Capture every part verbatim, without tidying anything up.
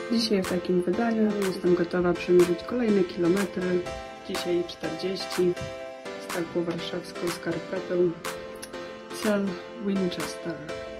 Dzisiaj w takim wydaniu jestem gotowa przemierzyć kolejne kilometry. Dzisiaj czterdzieści z taką warszawską skarpetą. Cel Winchester.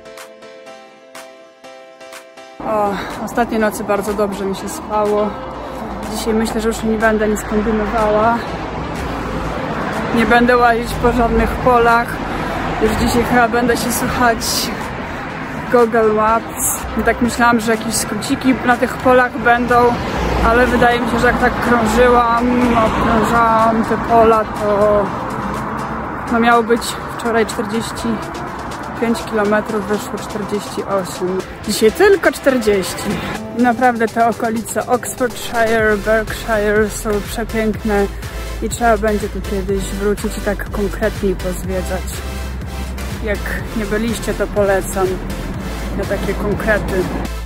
O, ostatniej nocy bardzo dobrze mi się spało. Dzisiaj myślę, że już nie będę nic kombinowała. Nie będę łazić po żadnych polach. Już dzisiaj chyba będę się słuchać Google Maps. Tak myślałam, że jakieś skróciki na tych polach będą, ale wydaje mi się, że jak tak krążyłam, okrążałam te pola, to no miało być wczoraj czterdzieści pięć kilometrów, wyszło czterdzieści osiem. Dzisiaj tylko czterdzieści. I naprawdę te okolice Oxfordshire, Berkshire są przepiękne i trzeba będzie tu kiedyś wrócić i tak konkretniej pozwiedzać. Jak nie byliście, to polecam na takie konkrety.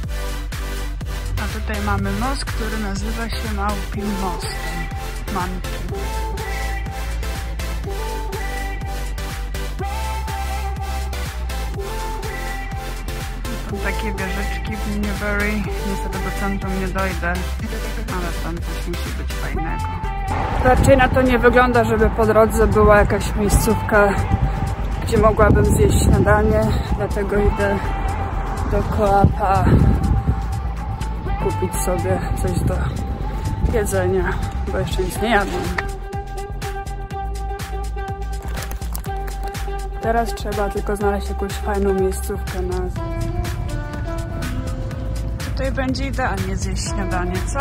A tutaj mamy most, który nazywa się Małpim Most. Manki. Są takie wieżyczki w Newbury. Niestety do centrum nie dojdę, ale tam coś musi być fajnego. Raczej na to nie wygląda, żeby po drodze była jakaś miejscówka, gdzie mogłabym zjeść śniadanie, dlatego idę do Coapa kupić sobie coś do jedzenia, bo jeszcze nic nie jadłem. Teraz trzeba tylko znaleźć jakąś fajną miejscówkę na... Tutaj będzie idealnie zjeść śniadanie, co?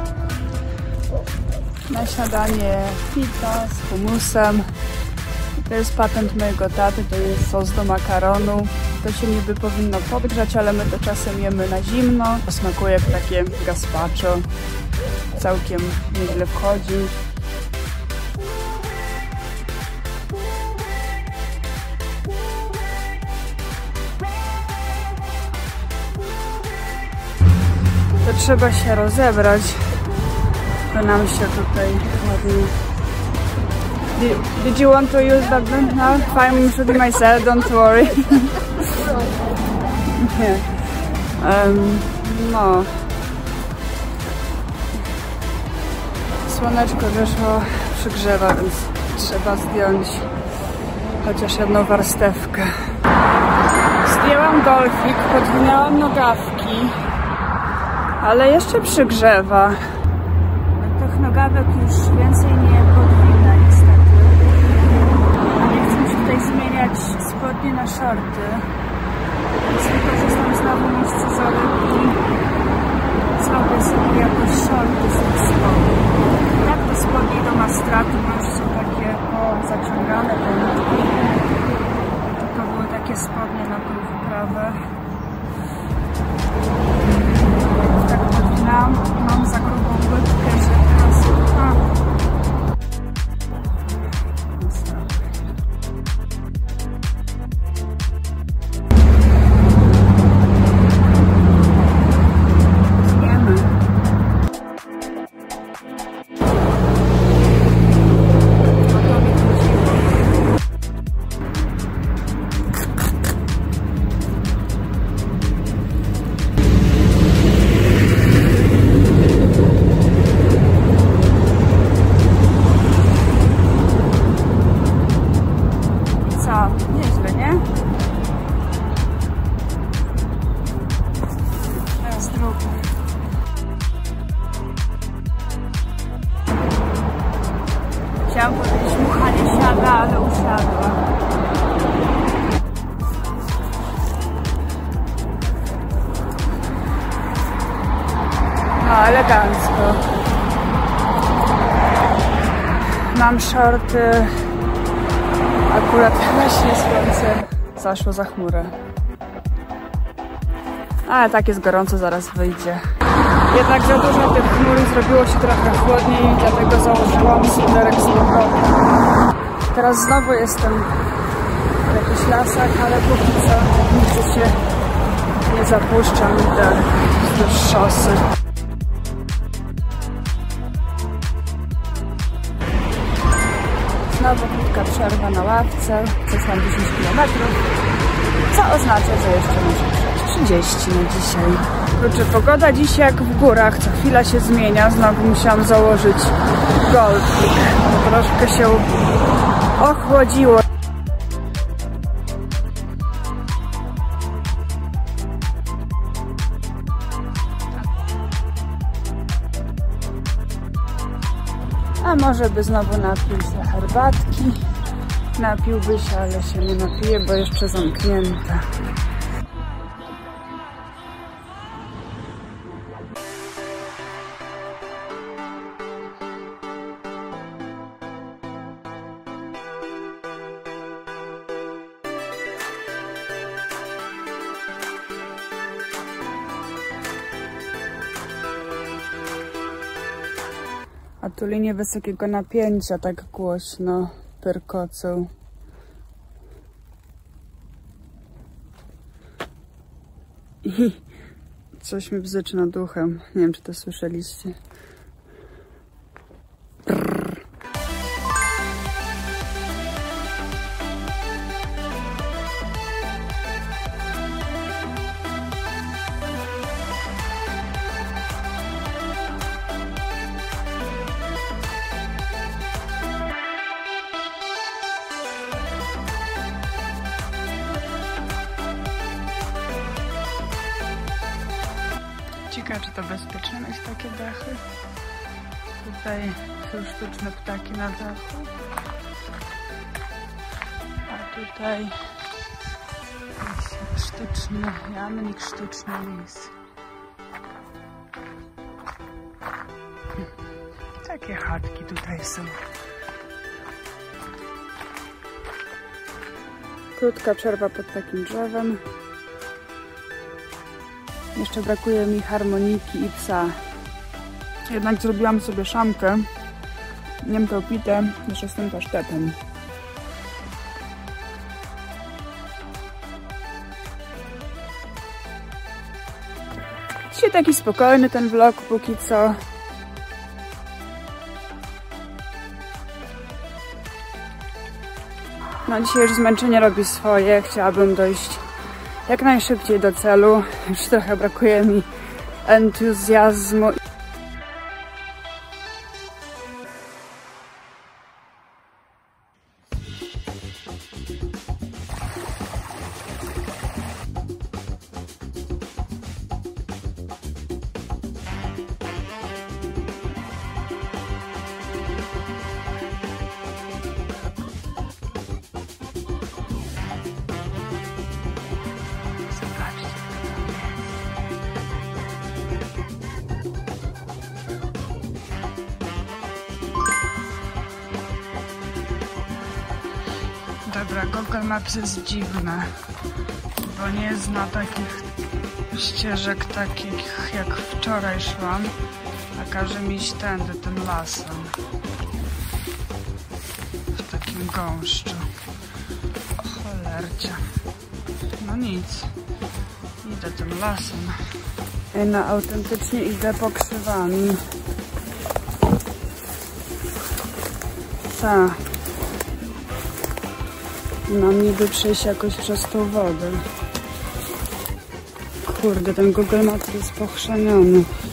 Na śniadanie pita z humusem. To jest patent mojego taty, to jest sos do makaronu. To się niby powinno podgrzać, ale my to czasem jemy na zimno. Smakuje jak takie gazpacho. Całkiem nieźle wchodzi. To trzeba się rozebrać, by nam się tutaj ładnie... Did, did you want to use that one? No, I'm shooting myself, don't worry. Nie. Um, no. Słoneczko wyszło, przygrzewa, więc trzeba zdjąć chociaż jedną warstewkę. Zdjęłam golfik, podwinęłam nogawki, ale jeszcze przygrzewa. Tych nogawek już więcej nie podwinę niestety. A nie chcę się tutaj zmieniać spodnie na shorty. Więc wykorzystam znowu miejsce zorybki. Zrobię sobie jakoś shorty z tych spodni. Tak, te spodnie do mastraty, bo już są takie pozaciągane te nutki. To były takie spodnie na tą wyprawę. Tak podwinam i mam za grubą łydkę, że teraz... A. Nieźle, nie? Teraz drugi. Chciałam powiedzieć, mucha nie siada, ale usiadła. No, elegancko. Mam shorty. Akurat właśnie słońce zaszło za chmurę. Ale tak jest gorąco, zaraz wyjdzie. Jednak za dużo tych chmur i zrobiło się trochę chłodniej, dlatego założyłam sweterek z powrotem. Teraz znowu jestem w jakichś lasach, ale póki co nigdzie się nie zapuszczam, idę wzdłuż szosy. Znowu krótka przerwa na ławce, przeszłam dziesięć kilometrów, co oznacza, że jeszcze muszę przejść trzydzieści na dzisiaj. Kurczę, pogoda dziś jak w górach, co chwila się zmienia. Znowu musiałam założyć golfik. Troszkę się ochłodziło. A może by znowu napił się herbatki. Napiłby się, ale się nie napije, bo jeszcze zamknięte. A tu linie wysokiego napięcia tak głośno pyrkocą. I coś mi bzyczy nad uchem. Nie wiem, czy to słyszeliście. Brrr. Ciekawe, czy to bezpieczne mieć takie dachy. Tutaj są sztuczne ptaki na dachu. A tutaj jest sztuczny jamnik, sztuczny lis. Takie chatki tutaj są. Krótka przerwa pod takim drzewem. Jeszcze brakuje mi harmoniki i psa. Jednak zrobiłam sobie szamkę. Nie to pitę jeszcze z tym pasztetem. Dzisiaj taki spokojny ten vlog póki co. No dzisiaj już zmęczenie robi swoje. Chciałabym dojść jak najszybciej do celu. Już trochę brakuje mi entuzjazmu. Dobra, Google Maps jest dziwne, bo nie zna takich ścieżek takich jak wczoraj szłam, a każe mi iść tędy, tym lasem. W takim gąszczu. O cholercia. No nic. Idę tym lasem. No autentycznie idę pokrzywami. Tak. Mam niby przejść jakoś przez tą wodę. Kurde, ten Google Maps jest pochrzaniony.